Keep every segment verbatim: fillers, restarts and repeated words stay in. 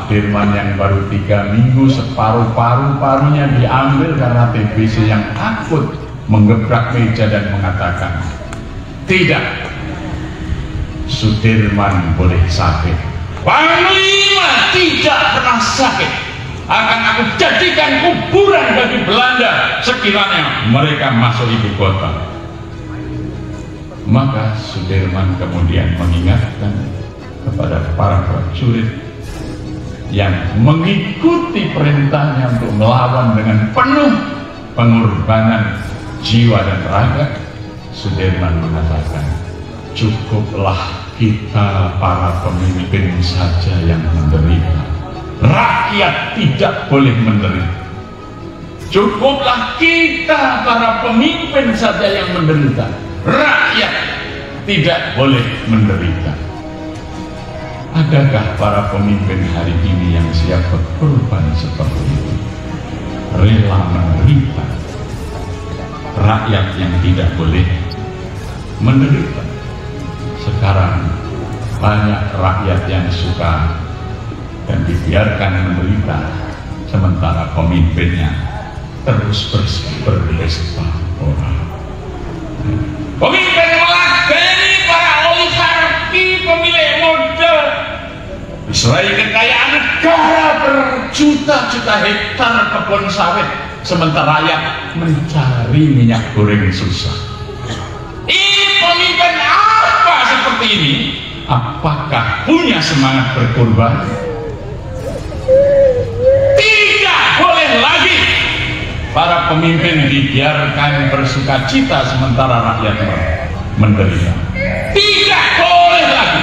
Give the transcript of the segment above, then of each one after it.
Sudirman yang baru tiga minggu separuh paru-parunya diambil karena T B C yang takut menggebrak meja dan mengatakan, tidak, Sudirman boleh sakit, Panglima tidak pernah sakit, akan aku jadikan kuburan bagi Belanda sekiranya mereka masuk ibu kota. Maka Sudirman kemudian mengingatkan kepada para prajurit yang mengikuti perintahnya untuk melawan dengan penuh pengorbanan jiwa dan raga. Sudirman mengatakan, cukuplah kita para pemimpin saja yang menderita, rakyat tidak boleh menderita. Cukuplah kita para pemimpin saja yang menderita, rakyat tidak boleh menderita. Adakah para pemimpin hari ini yang siap berkorban seperti itu, rela menderita? Rakyat yang tidak boleh menderita. Sekarang banyak rakyat yang suka dan dibiarkan menderita, sementara pemimpinnya terus berpesta pora. Pemimpin meladeni para oligarki pemilik modal, Israel kekayaan negara berjuta-juta hektar kebun sawit, sementara rakyat mencari minyak goreng susah. Ini pemimpin apa seperti ini? Apakah punya semangat berkorban? Tidak boleh lagi para pemimpin dibiarkan bersukacita sementara rakyat menderita. Tidak boleh lagi.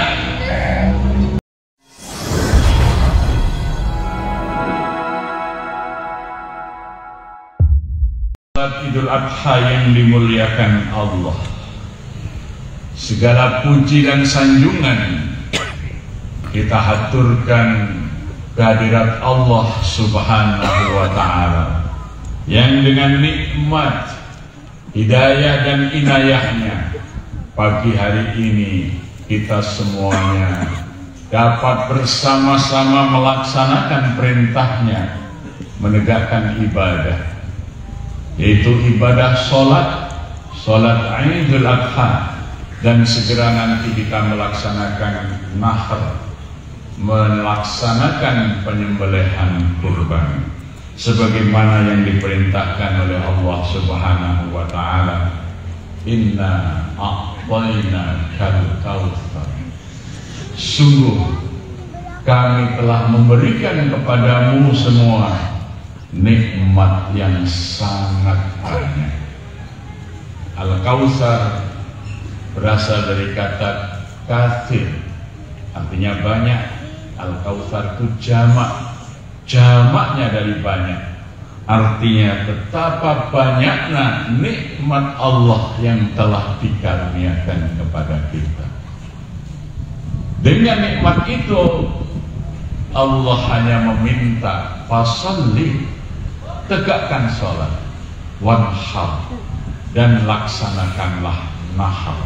Idul Adha yang dimuliakan Allah, segala puji dan sanjungan kita haturkan kehadirat Allah Subhanahu wa Ta'ala yang dengan nikmat hidayah dan inayahnya pagi hari ini kita semuanya dapat bersama-sama melaksanakan perintahnya, menegakkan ibadah, yaitu ibadah sholat, sholat Idul Adha, dan segera nanti kita melaksanakan nahr, melaksanakan penyembelihan kurban sebagaimana yang diperintahkan oleh Allah Subhanahu wa Ta'ala. Inna a'tayna kal kautsar, sungguh kami telah memberikan kepadamu semua nikmat yang sangat banyak. Al-Kautsar berasal dari kata katsir, artinya banyak. Al-Kautsar itu jamak, jamaknya dari banyak, artinya betapa banyaknya nikmat Allah yang telah dikaruniakan kepada kita. Dengan nikmat itu Allah hanya meminta fasalli, tegakkan sholat, wanhar, dan laksanakanlah nahar.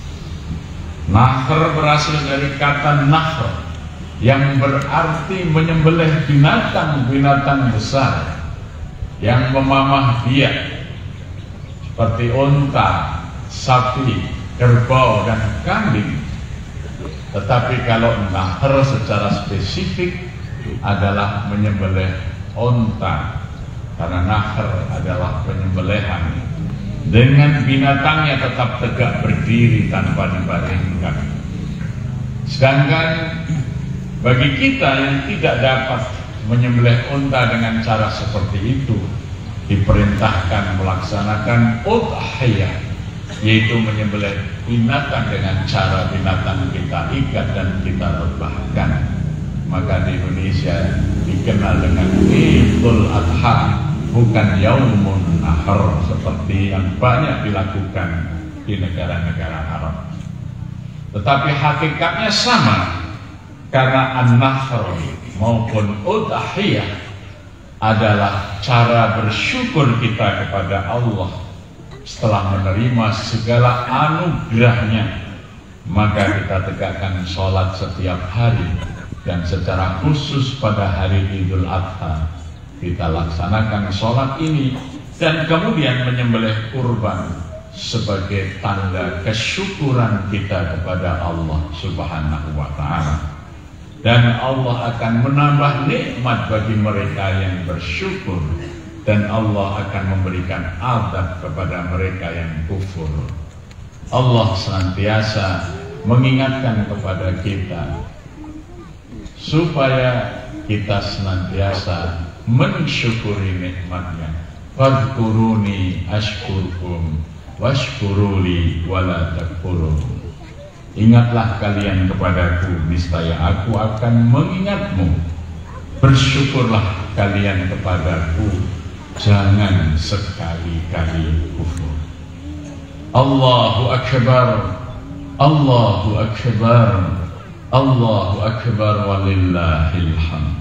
Nahar berasal dari kata nahr yang berarti menyembelih binatang-binatang besar yang memamah biak seperti unta, sapi, kerbau, dan kambing. Tetapi kalau nahar secara spesifik adalah menyembelih unta, karena nahar adalah penyembelihan dengan binatangnya tetap tegak berdiri tanpa dibaringkan. Sedangkan bagi kita yang tidak dapat menyembelih unta dengan cara seperti itu, diperintahkan melaksanakan udhiyah, yaitu menyembelih binatang dengan cara binatang kita ikat dan kita rebahkan. Maka di Indonesia dikenal dengan Idul Adha, bukan Yaumun Nahar seperti yang banyak dilakukan di negara-negara Arab. Tetapi hakikatnya sama, karena an-nahr maupun udhiyah adalah cara bersyukur kita kepada Allah setelah menerima segala anugerahnya. Maka kita tegakkan sholat setiap hari, Dan secara khusus pada hari Idul Adha kita laksanakan sholat ini dan kemudian menyembelih kurban sebagai tanda kesyukuran kita kepada Allah Subhanahu wa Ta'ala. Dan Allah akan menambah nikmat bagi mereka yang bersyukur, dan Allah akan memberikan azab kepada mereka yang kufur. Allah senantiasa mengingatkan kepada kita supaya kita senantiasa mensyukuri nikmatnya. Fadhkuruni ashkurkum washkuruli wala takfurun. Ingatlah kalian kepadaku, niscaya aku akan mengingatmu. Bersyukurlah kalian kepadaku, jangan sekali-kali kufur. Allahu Akbar, Allahu Akbar, Allahu Akbar, walillahil hamd.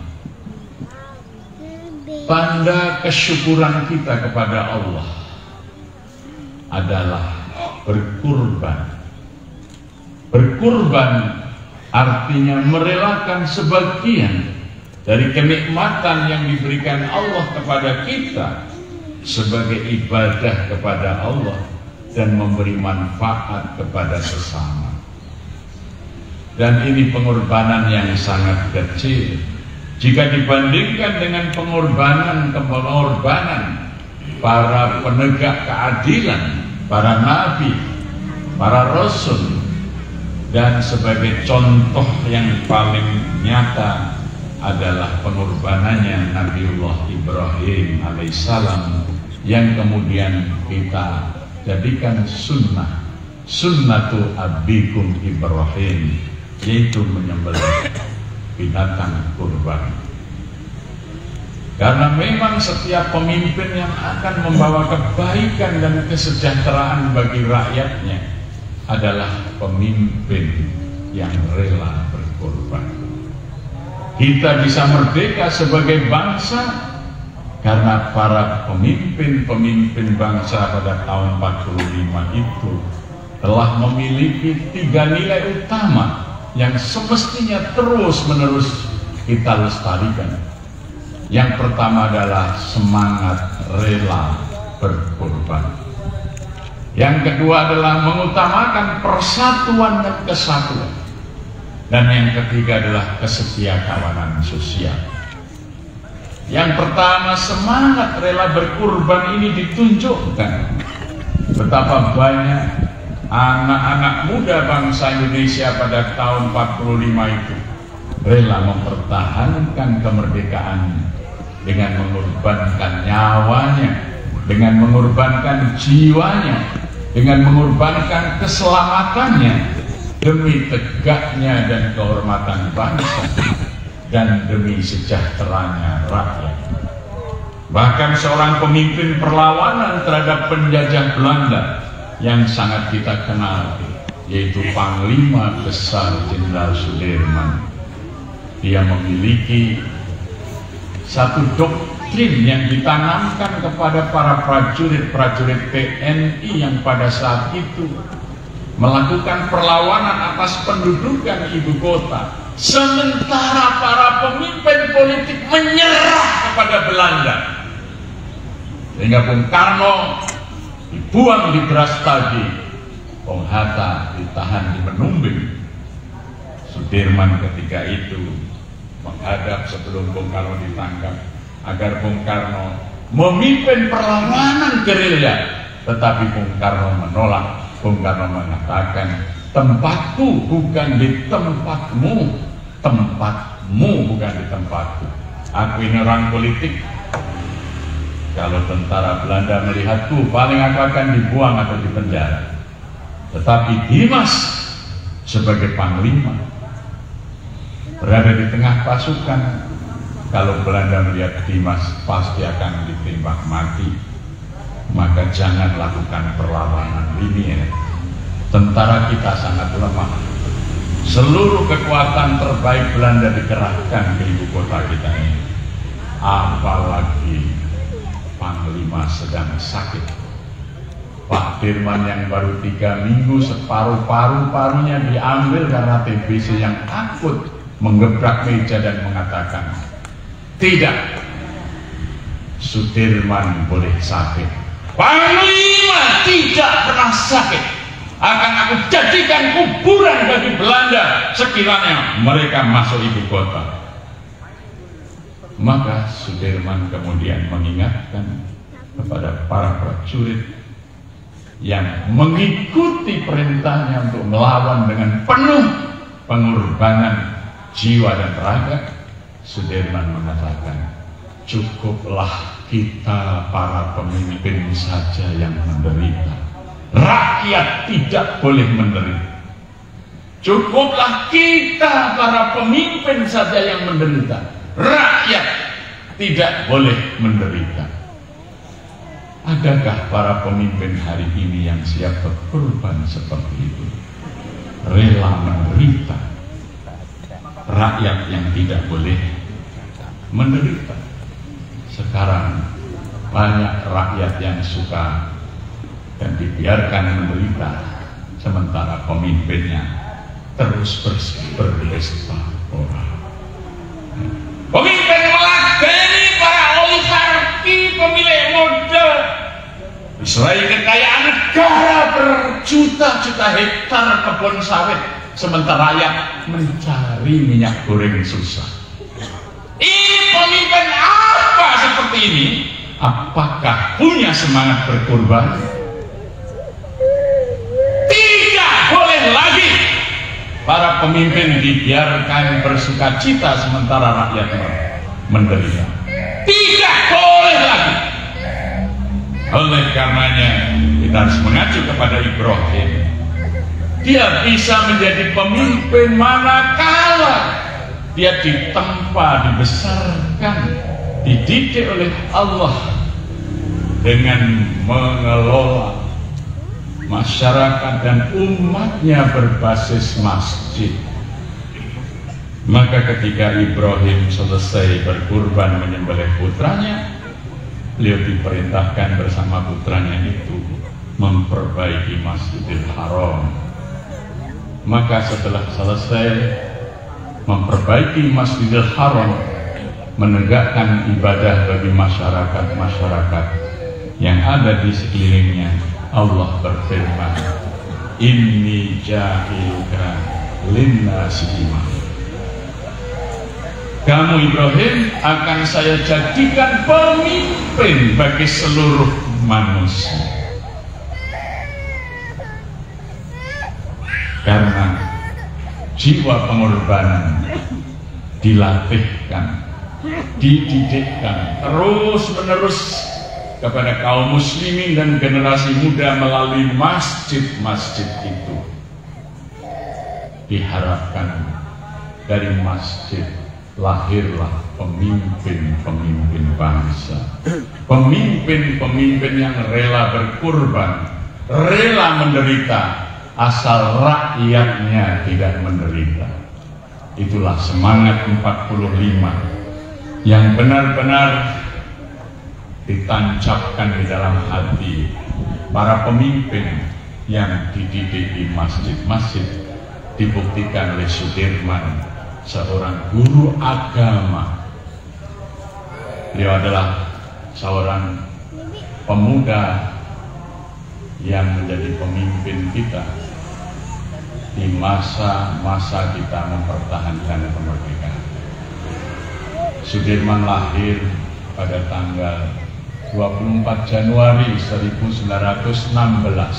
Tanda kesyukuran kita kepada Allah adalah berkurban. Berkurban artinya merelakan sebagian dari kenikmatan yang diberikan Allah kepada kita sebagai ibadah kepada Allah dan memberi manfaat kepada sesama. Dan ini pengorbanan yang sangat kecil jika dibandingkan dengan pengorbanan-pengorbanan para penegak keadilan, para nabi, para rasul. Dan sebagai contoh yang paling nyata adalah pengorbanannya Nabiullah Ibrahim alaihissalam yang kemudian kita jadikan sunnah, sunnatu abikum Ibrahim, yaitu menyembelih binatang kurban. Karena memang setiap pemimpin yang akan membawa kebaikan dan kesejahteraan bagi rakyatnya adalah pemimpin yang rela berkorban. Kita bisa merdeka sebagai bangsa karena para pemimpin-pemimpin bangsa pada tahun empat puluh lima itu telah memiliki tiga nilai utama yang semestinya terus-menerus kita lestarikan. Yang pertama adalah semangat rela berkorban. Yang kedua adalah mengutamakan persatuan dan kesatuan. Dan yang ketiga adalah kesetiakawanan sosial. Yang pertama, semangat rela berkorban ini ditunjukkan betapa banyak anak-anak muda bangsa Indonesia pada tahun empat puluh lima itu rela mempertahankan kemerdekaan dengan mengorbankan nyawanya, dengan mengorbankan jiwanya, dengan mengorbankan keselamatannya demi tegaknya dan kehormatan bangsa dan demi sejahteranya rakyat. Bahkan seorang pemimpin perlawanan terhadap penjajah Belanda yang sangat kita kenal, yaitu Panglima Besar Jenderal Sudirman. Dia memiliki satu doktrin yang ditanamkan kepada para prajurit-prajurit T N I yang pada saat itu melakukan perlawanan atas pendudukan ibu kota, sementara para pemimpin politik menyerah kepada Belanda. Sehingga Bung Karno dibuang di Brastagi, Bung Hatta ditahan di Menumbing. Sudirman ketika itu menghadap sebelum Bung Karno ditangkap agar Bung Karno memimpin perlawanan gerilya, tetapi Bung Karno menolak. Bung Karno mengatakan, tempatku bukan di tempatmu, tempatmu bukan di tempatku. Aku ini orang politik. Kalau tentara Belanda melihatku, paling aku akan dibuang atau dipenjara. Tetapi Dimas sebagai panglima berada di tengah pasukan. Kalau Belanda melihat Dimas pasti akan ditembak mati. Maka jangan lakukan perlawanan ini. Tentara kita sangat lemah. Seluruh kekuatan terbaik Belanda dikerahkan ke ibu kota kita ini. Apalagi Panglima sedang sakit. Pak Dirman yang baru tiga minggu separuh paru-parunya diambil karena T B C yang akut menggebrak meja dan mengatakan, tidak, Sudirman boleh sakit, Panglima tidak pernah sakit, akan aku jadikan kuburan bagi Belanda sekiranya mereka masuk ibu kota. Maka Sudirman kemudian mengingatkan kepada para prajurit yang mengikuti perintahnya untuk melawan dengan penuh pengorbanan jiwa dan raga. Sudirman mengatakan, cukuplah kita para pemimpin saja yang menderita, rakyat tidak boleh menderita. Cukuplah kita para pemimpin saja yang menderita, rakyat tidak boleh menderita. Adakah para pemimpin hari ini yang siap berkorban seperti itu? Rela menderita, rakyat yang tidak boleh menderita. Sekarang banyak rakyat yang suka dan dibiarkan menderita, sementara pemimpinnya terus berpesta pora. Pemimpin meladeni para oligarki, pemilik modal, Israel kekayaan negara berjuta-juta hektar kebun sawit, sementara rakyat mencari minyak goreng susah. Ini pemimpin apa seperti ini? Apakah punya semangat berkorban? Tidak boleh lagi para pemimpin dibiarkan bersuka cita sementara rakyat menderita. Tidak boleh lagi. Oleh karenanya kita harus mengacu kepada Ibrahim. Dia bisa menjadi pemimpin manakala dia ditempa, dibesarkan, dididik oleh Allah dengan mengelola masyarakat dan umatnya berbasis masjid. Maka ketika Ibrahim selesai berkurban menyembelih putranya, beliau diperintahkan bersama putranya itu memperbaiki Masjidil Haram. Maka setelah selesai memperbaiki Masjidil Haram, menegakkan ibadah bagi masyarakat-masyarakat yang ada di sekelilingnya, Allah berfirman, inni ja'iluka linnasi imama. Kamu Ibrahim akan saya jadikan pemimpin bagi seluruh manusia. Karena jiwa pengorbanan dilatihkan, dididikkan terus menerus kepada kaum muslimin dan generasi muda melalui masjid-masjid itu. Diharapkan dari masjid lahirlah pemimpin-pemimpin bangsa, pemimpin-pemimpin yang rela berkorban, rela menderita, asal rakyatnya tidak menderita. Itulah semangat empat puluh lima yang benar-benar ditancapkan di dalam hati para pemimpin yang dididik di masjid-masjid, dibuktikan oleh Sudirman, seorang guru agama. Beliau adalah seorang pemuda yang menjadi pemimpin kita di masa-masa kita mempertahankan kemerdekaan. Sudirman lahir pada tanggal dua puluh empat Januari seribu sembilan ratus enam belas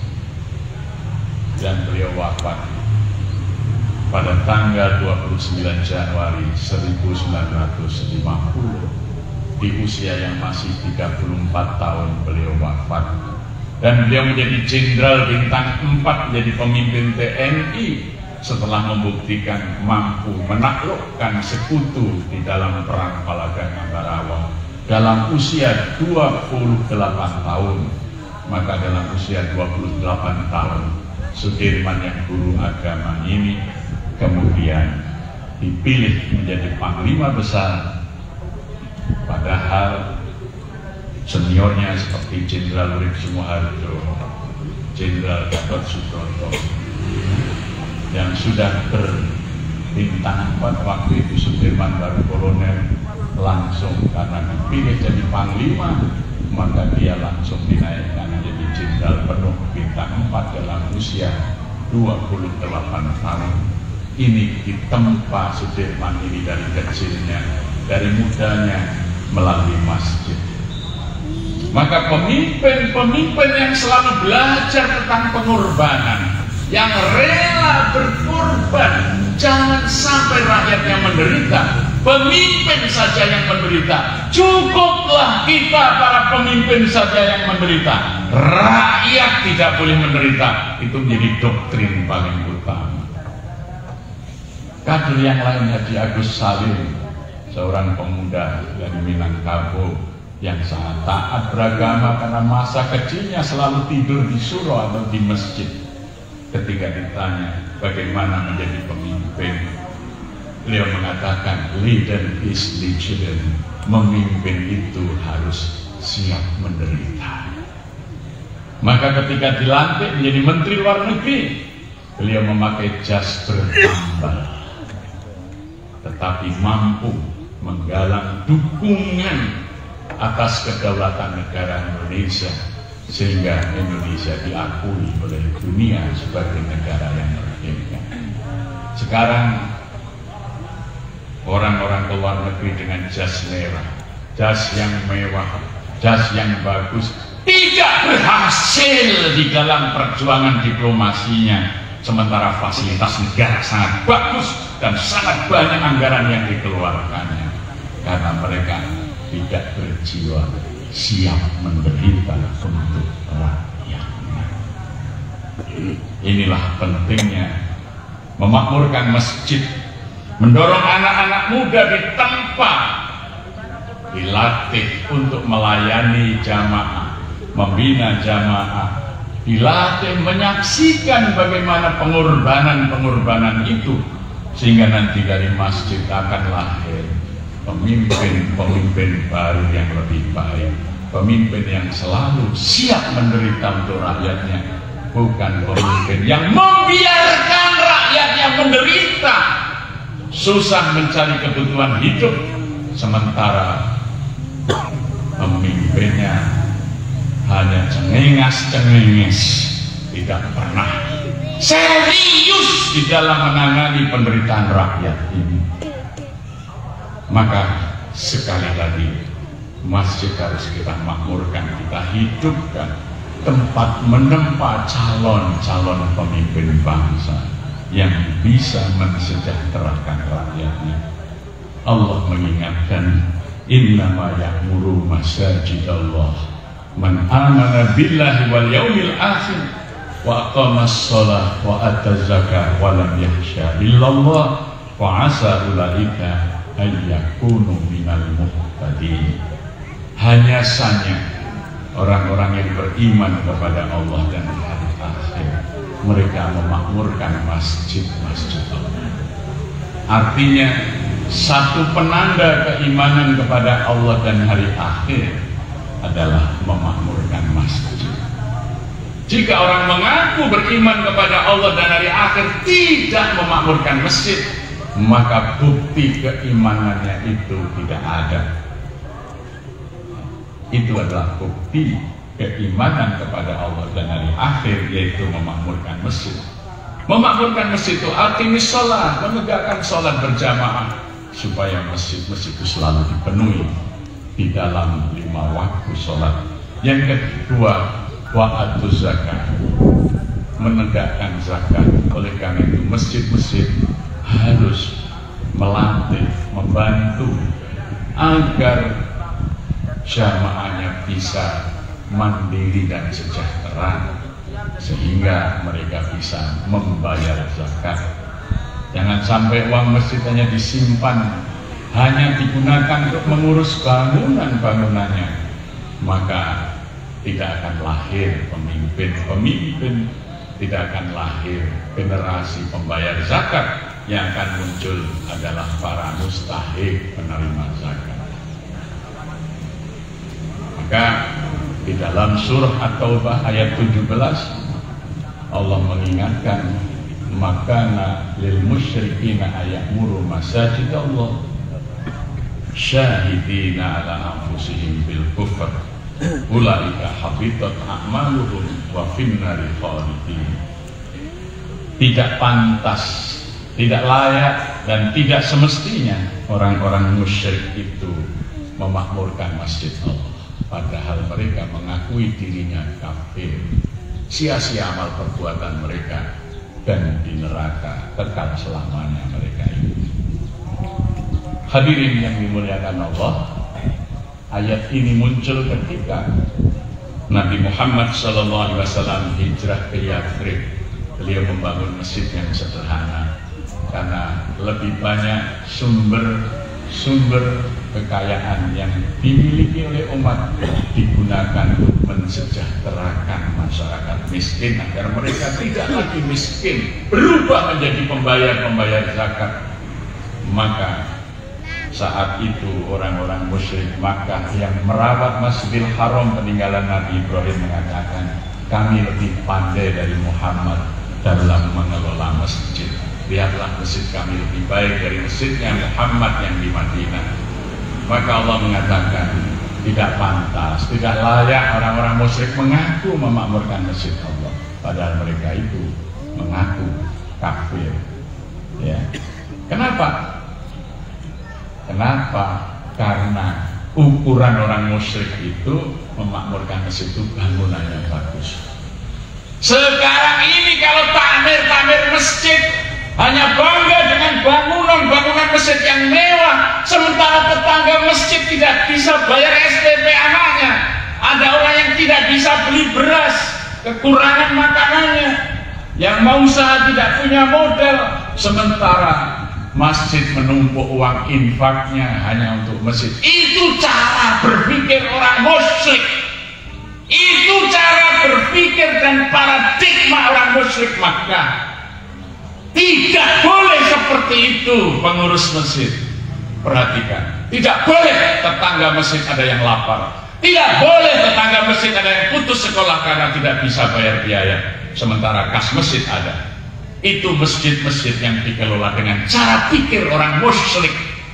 dan beliau wafat pada tanggal dua puluh sembilan Januari seribu sembilan ratus lima puluh. Di usia yang masih tiga puluh empat tahun beliau wafat, dan beliau menjadi jenderal bintang empat, menjadi pemimpin T N I setelah membuktikan mampu menaklukkan sekutu di dalam perang Palagan Ambarawa dalam usia dua puluh delapan tahun. Maka dalam usia dua puluh delapan tahun Sudirman yang guru agama ini kemudian dipilih menjadi panglima besar, padahal seniornya seperti Jenderal Urip Sumoharjo, Jenderal Gatot Subroto yang sudah bintang empat, waktu itu Sudirman baru kolonel, langsung karena dipilih jadi panglima, maka dia langsung dinaikkan menjadi jenderal penuh bintang empat dalam usia dua puluh delapan tahun. Ini ditempa Sudirman ini dari kecilnya, dari mudanya melalui masjid. Maka pemimpin-pemimpin yang selalu belajar tentang pengorbanan, yang rela berkorban, jangan sampai rakyatnya menderita, pemimpin saja yang menderita. Cukuplah kita para pemimpin saja yang menderita, rakyat tidak boleh menderita. Itu menjadi doktrin paling utama. Kader yang lain, Haji Agus Salim, seorang pemuda dari Minangkabau yang sangat taat beragama karena masa kecilnya selalu tidur di surau atau di masjid. Ketika ditanya bagaimana menjadi pemimpin, beliau mengatakan leader is leader, memimpin itu harus siap menderita. Maka ketika dilantik menjadi Menteri Luar Negeri, beliau memakai jas bertambal, tetapi mampu menggalang dukungan atas kedaulatan negara Indonesia, sehingga Indonesia diakui oleh dunia sebagai negara yang merdeka. Sekarang orang-orang ke luar negeri dengan jas merah, jas yang mewah, jas yang bagus, tidak berhasil di dalam perjuangan diplomasinya, sementara fasilitas negara sangat bagus dan sangat banyak anggaran yang dikeluarkannya, karena mereka tidak berjiwa siap menderita untuk rakyatnya. Inilah pentingnya memakmurkan masjid, mendorong anak-anak muda ditempa, dilatih untuk melayani jamaah, membina jamaah, dilatih menyaksikan bagaimana pengorbanan-pengorbanan itu, sehingga nanti dari masjid akan lahir pemimpin-pemimpin baru yang lebih baik, pemimpin yang selalu siap menderita untuk rakyatnya, bukan pemimpin yang membiarkan rakyatnya menderita, susah mencari kebutuhan hidup, sementara pemimpinnya hanya cengenges-cengenges, tidak pernah serius di dalam menangani penderitaan rakyat ini. Maka sekali lagi masjid harus kita makmurkan, kita hidupkan, tempat menempa calon-calon pemimpin bangsa yang bisa mensejahterakan rakyatnya. Allah mengingatkan, innama ya'muru masajidallah man amana billahi wal yaumil akhir wa aqamas shalah wa ataz zakah wa lam yakhsha illallah wa asa ulaika ayyakunu minal muhtadin. Hanya saja orang-orang yang beriman kepada Allah dan hari akhir, mereka memakmurkan masjid-masjid Allah. Artinya satu penanda keimanan kepada Allah dan hari akhir adalah memakmurkan masjid. Jika orang mengaku beriman kepada Allah dan hari akhir tidak memakmurkan masjid, maka bukti keimanannya itu tidak ada. Itu adalah bukti keimanan kepada Allah dan hari akhir, yaitu memakmurkan masjid. Memakmurkan masjid itu artinya sholat, menegakkan sholat berjamaah, supaya masjid-masjid itu selalu dipenuhi di dalam lima waktu sholat. Yang kedua, wa'atuz zakat, menegakkan zakat. Oleh karena itu masjid-masjid harus melatih, membantu agar jamaahnya bisa mandiri dan sejahtera, sehingga mereka bisa membayar zakat. Jangan sampai uang masjid hanya disimpan, hanya digunakan untuk mengurus bangunan-bangunannya, maka tidak akan lahir pemimpin-pemimpin, tidak akan lahir generasi pembayar zakat. Yang akan muncul adalah para mustahik penerima zakat. Maka di dalam surah At-Taubah ayat tujuh belas Allah mengingatkan, makana lil musyrikina ayamuru masajid Allah syahidina ala anfusihim bil kufr ulaika habitat a'maluhum wa finnari khalidin. Tidak pantas, tidak layak, dan tidak semestinya orang-orang musyrik itu memakmurkan masjid Allah, padahal mereka mengakui dirinya kafir. Sia-sia amal perbuatan mereka, dan di neraka kekal selamanya mereka itu. Hadirin yang dimuliakan Allah, ayat ini muncul ketika Nabi Muhammad shallallahu alaihi wasallam hijrah ke Yathrib. Beliau membangun masjid yang sederhana karena lebih banyak sumber-sumber kekayaan yang dimiliki oleh umat digunakan untuk mensejahterakan masyarakat miskin agar mereka tidak lagi miskin, berubah menjadi pembayar-pembayar zakat. Maka saat itu orang-orang musyrik Makkah yang merawat Masjidil Haram peninggalan Nabi Ibrahim mengatakan, kami lebih pandai dari Muhammad dalam mengelola masjid. Lihatlah masjid kami lebih baik dari masjidnya Muhammad yang di Madinah. Maka Allah mengatakan tidak pantas, tidak layak orang-orang musyrik mengaku memakmurkan masjid Allah, padahal mereka itu mengaku kafir. Ya. Kenapa? Kenapa? Karena ukuran orang musyrik itu memakmurkan masjid itu bangunannya bagus. Sekarang ini kalau takmir-takmir masjid hanya bangga dengan bangunan-bangunan masjid yang mewah, sementara tetangga masjid tidak bisa bayar S P P anaknya. Ada orang yang tidak bisa beli beras, kekurangan makanannya, yang mau usaha tidak punya modal, sementara masjid menumpuk uang infaknya hanya untuk masjid. Itu cara berpikir orang musyrik. Itu cara berpikir dan paradigma orang musyrik Makkah. Tidak boleh seperti itu pengurus masjid. Perhatikan, tidak boleh tetangga masjid ada yang lapar, tidak boleh tetangga masjid ada yang putus sekolah karena tidak bisa bayar biaya, sementara kas masjid ada. Itu masjid-masjid yang dikelola dengan cara pikir orang musyrik.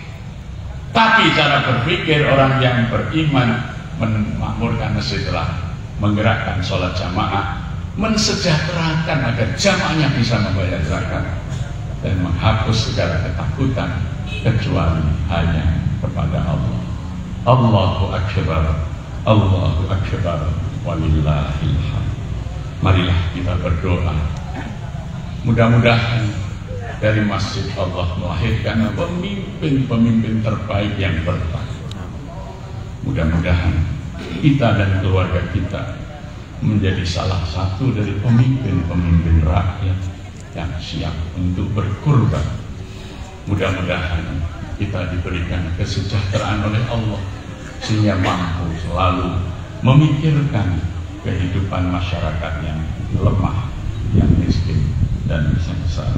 Tapi cara berpikir orang yang beriman memakmurkan masjid adalah menggerakkan sholat jamaah, mensejahterakan agar jamaahnya bisa membayar zakat, dan menghapus segala ketakutan kecuali hanya kepada Allah. Allahu Akbar, Allahu Akbar, walillahil hamd. Marilah kita berdoa, mudah-mudahan dari masjid Allah melahirkan pemimpin-pemimpin terbaik yang bertakwa. Mudah-mudahan kita dan keluarga kita menjadi salah satu dari pemimpin-pemimpin rakyat yang siap untuk berkorban. Mudah-mudahan kita diberikan kesejahteraan oleh Allah sehingga mampu selalu memikirkan kehidupan masyarakat yang lemah, yang miskin dan sengsara.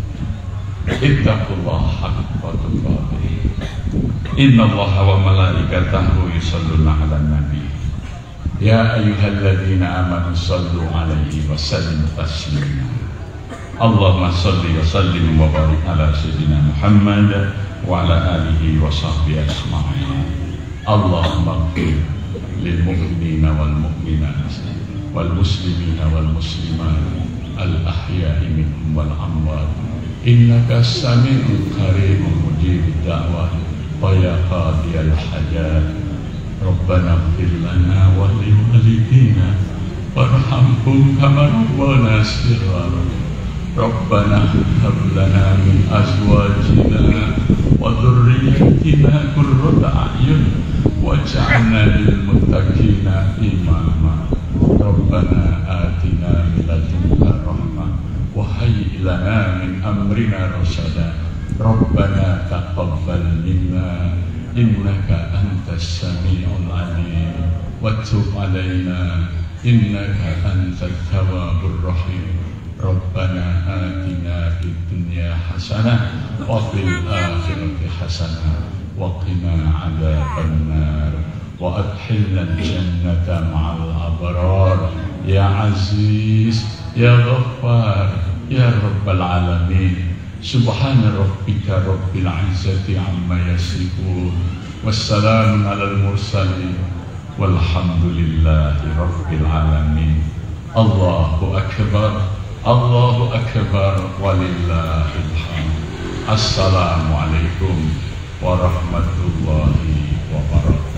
Ittaqullah haqqa tuqatih. Innallaha wa malaikatahu yusholluna 'alan nabi. Ya ayyuhalladzina amanu shallu 'alaihi wa sallimu taslima. Allahumma shalli wa sallim wa barik ala sayyidina Muhammad wa ala alihi wa sahbihi ajma'in. Allahumma ighfir lil mu'minina wal mu'minat wal muslimina wal muslimat al ahya'i minhum wal amwat. Innaka sami'un qaribun mujibud da'wah wa ya qadiyal hajat. Rabbana ighfir lana wa li walidina warhamhum kama rabbana shighara. Rabbana hab lana min azwajina wa dhurriyyatina qurrata a'yun waj'alna lil muttaqina imama. Rabbana atina min ladunka rahmah wa hayyi lana min amrina rasada. Rabbana taqabbal minna innaka antas sami'ul alim wa tub alaina innaka antat tawwabur rahim. Rabbana atina fid dunya hasanah wa fil akhirati hasanah wa qina adzabannar wa adkhilna al-jannata ma'al abrar ya aziz ya ghaffar ya rabbal alamin. Subhana rabbika rabbil izzati amma yasifun, wassalamun alal mursalin, walhamdulillahi rabbil alamin. Allahu akbar, Allahu akbar, walillahil hamd. Assalamualaikum warahmatullahi wabarakatuh.